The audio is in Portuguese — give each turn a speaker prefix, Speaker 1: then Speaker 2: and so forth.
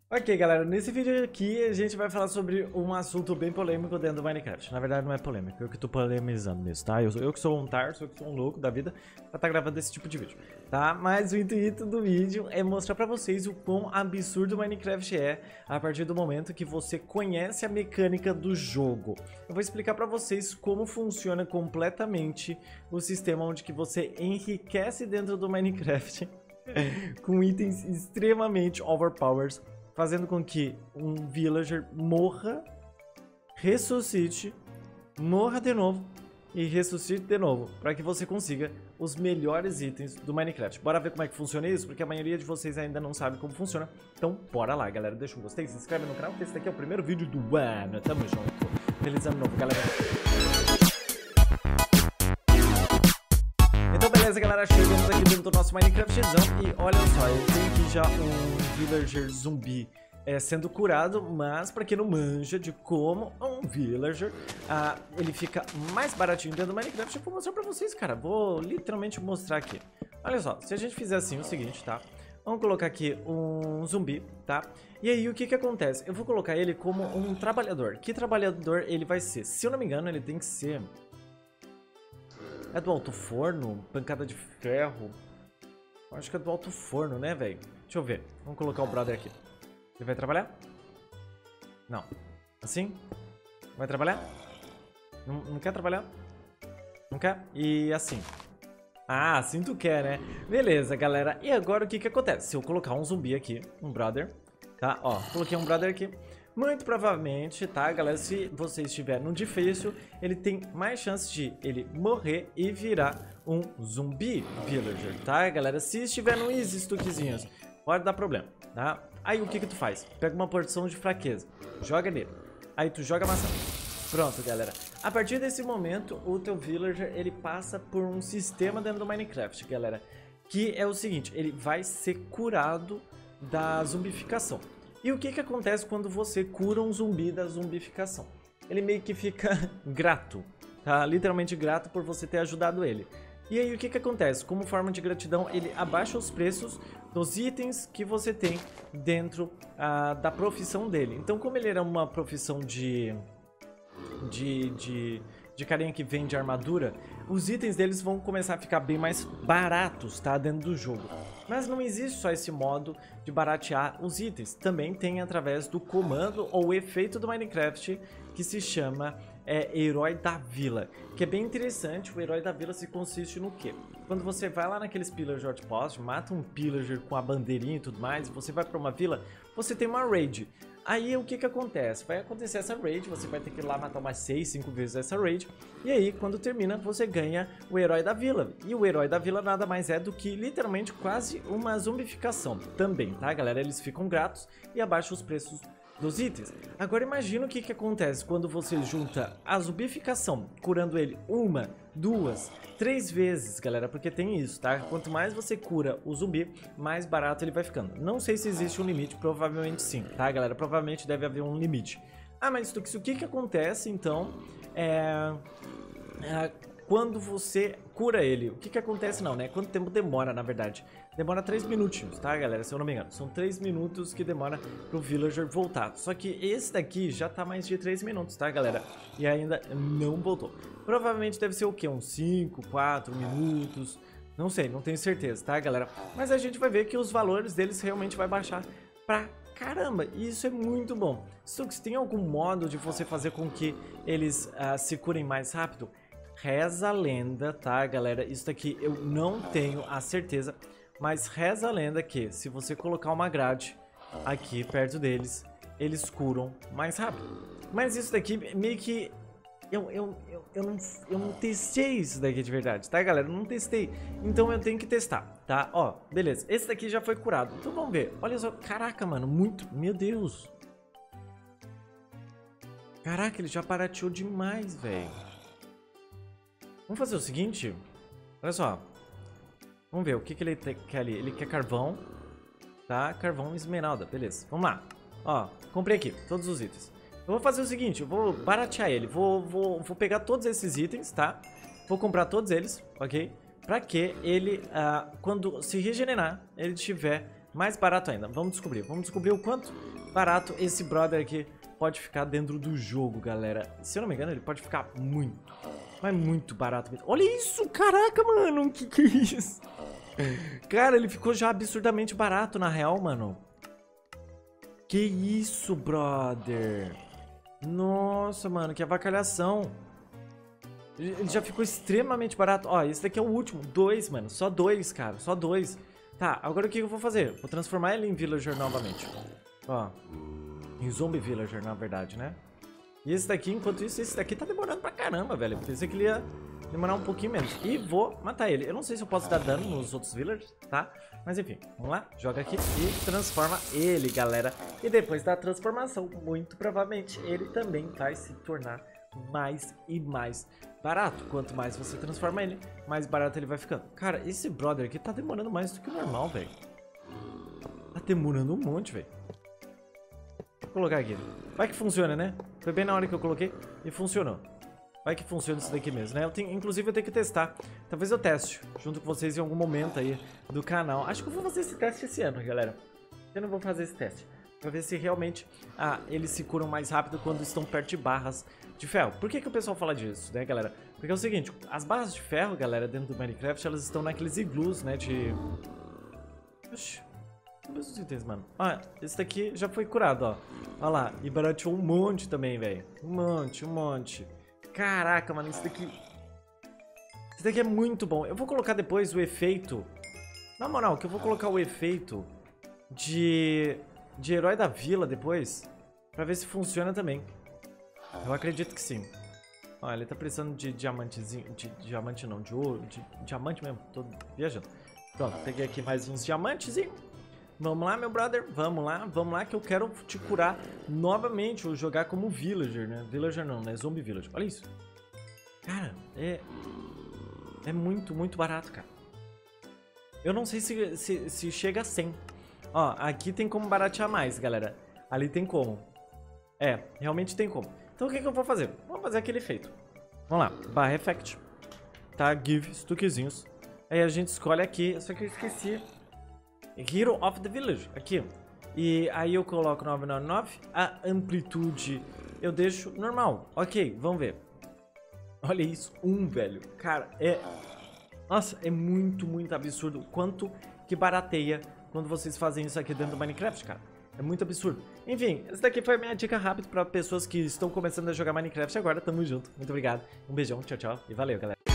Speaker 1: Ok, galera, nesse vídeo aqui a gente vai falar sobre um assunto bem polêmico dentro do Minecraft. Na verdade não é polêmico, eu que tô polemizando mesmo, tá? Eu que sou um tarso, eu que sou um louco da vida pra estar gravando esse tipo de vídeo, tá? Mas o intuito do vídeo é mostrar pra vocês o quão absurdo o Minecraft é a partir do momento que você conhece a mecânica do jogo. Eu vou explicar pra vocês como funciona completamente o sistema onde que você enriquece dentro do Minecraft com itens extremamente overpowered, fazendo com que um villager morra, ressuscite, morra de novo e ressuscite de novo, para que você consiga os melhores itens do Minecraft. Bora ver como é que funciona isso, porque a maioria de vocês ainda não sabe como funciona. Então, bora lá, galera. Deixa um gostei, se inscreve no canal, porque esse daqui é o primeiro vídeo do ano. Tamo junto. Feliz ano novo, galera. Então, beleza, galera. Chegamos aqui dentro do nosso Minecraftzão e olha só, eu tenho aqui já um villager zumbi sendo curado, mas pra quem não manja de como um villager ele fica mais baratinho dentro do Minecraft, eu vou mostrar pra vocês, cara. Vou literalmente mostrar aqui. Olha só, se a gente fizer assim o seguinte, tá? Vamos colocar aqui um zumbi, tá? E aí o que que acontece? Eu vou colocar ele como um trabalhador. Que trabalhador ele vai ser? Se eu não me engano, ele tem que ser... É do alto forno? Pancada de ferro? Acho que é do alto forno, né, velho? Deixa eu ver. Vamos colocar o brother aqui. Ele vai trabalhar? Não. Assim? Vai trabalhar? Não quer trabalhar? Não quer? E assim? Ah, assim tu quer, né? Beleza, galera. E agora o que que acontece? Se eu colocar um zumbi aqui, um brother, tá? Ó, coloquei um brother aqui. Muito provavelmente, tá, galera, se você estiver no difícil, ele tem mais chance de ele morrer e virar um zumbi villager, tá, galera? Se estiver no easy, stuckzinhos, pode dar problema, tá? Aí o que que tu faz? Pega uma porção de fraqueza, joga nele, aí tu joga maçã. Pronto, galera. A partir desse momento, o teu villager, ele passa por um sistema dentro do Minecraft, galera, que é o seguinte, ele vai ser curado da zumbificação. E o que que acontece quando você cura um zumbi da zumbificação? Ele meio que fica grato, tá? Literalmente grato por você ter ajudado ele. E aí o que que acontece? Como forma de gratidão, ele abaixa os preços dos itens que você tem dentro da profissão dele. Então, como ele era uma profissão de carinha que vende armadura, os itens deles vão começar a ficar bem mais baratos, tá? Dentro do jogo. Mas não existe só esse modo de baratear os itens. Também tem através do comando ou efeito do Minecraft que se chama Herói da Vila. Que é bem interessante. O Herói da Vila se consiste no quê? Quando você vai lá naqueles pillager outpost, mata um pillager com a bandeirinha e tudo mais, e você vai para uma vila, você tem uma raid. Aí o que que acontece? Vai acontecer essa raid, você vai ter que ir lá matar umas 6, 5 vezes essa raid. E aí, quando termina, você ganha o Herói da Vila. E o Herói da Vila nada mais é do que, literalmente, quase uma zumbificação também, tá, galera? Eles ficam gratos e abaixam os preços dos itens. Agora imagina o que que acontece quando você junta a zumbificação, curando ele 1, 2, 3 vezes, galera, porque tem isso, tá? Quanto mais você cura o zumbi, mais barato ele vai ficando. Não sei se existe um limite, provavelmente sim, tá, galera? Provavelmente deve haver um limite. Ah, mas o que que acontece, então, quando você cura ele? O que que acontece não, né? Quanto tempo demora, na verdade? Demora 3 minutinhos, tá, galera? Se eu não me engano. São 3 minutos que demora pro villager voltar. Só que esse daqui já tá mais de 3 minutos, tá, galera? E ainda não voltou. Provavelmente deve ser o quê? Uns 5, 4 minutos. Não sei, não tenho certeza, tá, galera? Mas a gente vai ver que os valores deles realmente vai baixar pra caramba. E isso é muito bom. Stux, tem algum modo de você fazer com que eles se curem mais rápido? Reza a lenda, tá, galera? Isso daqui eu não tenho a certeza, mas reza a lenda que se você colocar uma grade aqui perto deles, eles curam mais rápido. Mas isso daqui meio que... Eu não testei isso daqui de verdade, tá, galera? Eu não testei, então eu tenho que testar, tá? Ó, beleza, esse daqui já foi curado, então vamos ver. Olha só, caraca, mano, muito... Meu Deus. Caraca, ele já barateou demais, velho. Vamos fazer o seguinte, olha só, vamos ver o que que ele quer ali. Ele quer carvão, tá? Carvão e esmeralda, beleza, vamos lá. Ó, comprei aqui todos os itens. Eu vou fazer o seguinte, eu vou baratear ele, vou pegar todos esses itens, tá? Vou comprar todos eles, ok? Pra que ele, quando se regenerar, ele tiver mais barato ainda. Vamos descobrir o quanto barato esse brother aqui pode ficar dentro do jogo, galera. Se eu não me engano, ele pode ficar muito, mas muito barato mesmo. Olha isso, caraca, mano, que é isso? Cara, ele ficou já absurdamente barato, na real, mano. Que isso, brother? Nossa, mano, que avacalhação. Ele já ficou extremamente barato. Ó, esse daqui é o último. 2, mano. Só 2, cara. Só 2. Tá, agora o que eu vou fazer? Vou transformar ele em Villager novamente. Ó. Em Zombie Villager, na verdade, né? E esse daqui, enquanto isso, esse daqui tá demorando pra caramba, velho. Eu pensei que ele ia demorar um pouquinho menos. E vou matar ele. Eu não sei se eu posso dar dano nos outros villagers, tá? Mas enfim, vamos lá. Joga aqui e transforma ele, galera. E depois da transformação, muito provavelmente, ele também vai se tornar mais e mais barato. Quanto mais você transforma ele, mais barato ele vai ficando. Cara, esse brother aqui tá demorando mais do que o normal, velho. Tá demorando um monte, velho. Vou colocar aqui. Vai que funciona, né? Foi bem na hora que eu coloquei e funcionou. Vai que funciona isso daqui mesmo, né? Inclusive eu tenho que testar. Talvez eu teste junto com vocês em algum momento aí do canal. Acho que eu vou fazer esse teste esse ano, galera. Eu não vou fazer esse teste. Pra ver se realmente eles se curam mais rápido quando estão perto de barras de ferro. Por que o pessoal fala disso, né, galera? Porque é o seguinte, as barras de ferro, galera, dentro do Minecraft, elas estão naqueles iglus, né, de... Oxi, cadê os itens, mano? Ah, esse daqui já foi curado, ó. Olha lá, e barateou um monte também, velho. Um monte. Caraca, mano, isso daqui... Esse daqui é muito bom. Eu vou colocar depois o efeito... Na moral, que eu vou colocar o efeito de herói da vila depois, pra ver se funciona também. Eu acredito que sim. Ó, ele tá precisando de diamantezinho, de diamante não, de ouro, de diamante mesmo, tô viajando. Pronto, peguei aqui mais uns diamantezinhos. Vamos lá, meu brother, vamos lá que eu quero te curar novamente, ou jogar como villager, né? Villager não, né? Zombie villager. Olha isso. Cara, é muito barato, cara. Eu não sei se chega a 100. Ó, aqui tem como baratear mais, galera. Ali tem como. É, realmente tem como. Então o que eu vou fazer? Vamos fazer aquele efeito. Vamos lá, barra effect. Tá, give, stuckzinhos. Aí a gente escolhe aqui, só que eu esqueci. Hero of the Village, aqui. E aí eu coloco 999. A amplitude eu deixo normal. Ok, vamos ver. Olha isso, 1, velho. Cara, nossa, é muito absurdo o quanto que barateia quando vocês fazem isso aqui dentro do Minecraft, cara. É muito absurdo. Enfim, essa daqui foi a minha dica rápida para pessoas que estão começando a jogar Minecraft agora. Tamo junto. Muito obrigado. Um beijão, tchau, tchau. E valeu, galera.